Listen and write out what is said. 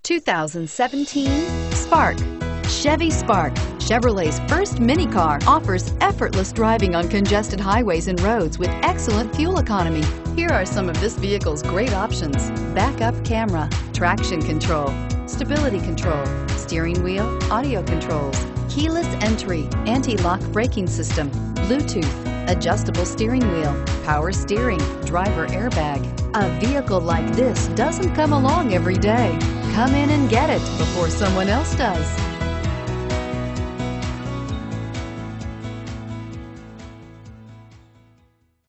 2017 Spark. Chevy Spark, Chevrolet's first mini car, offers effortless driving on congested highways and roads with excellent fuel economy. Here are some of this vehicle's great options: backup camera, traction control, stability control, steering wheel audio controls, keyless entry, anti-lock braking system, Bluetooth, adjustable steering wheel, power steering, driver airbag. A vehicle like this doesn't come along every day. Come in and get it before someone else does.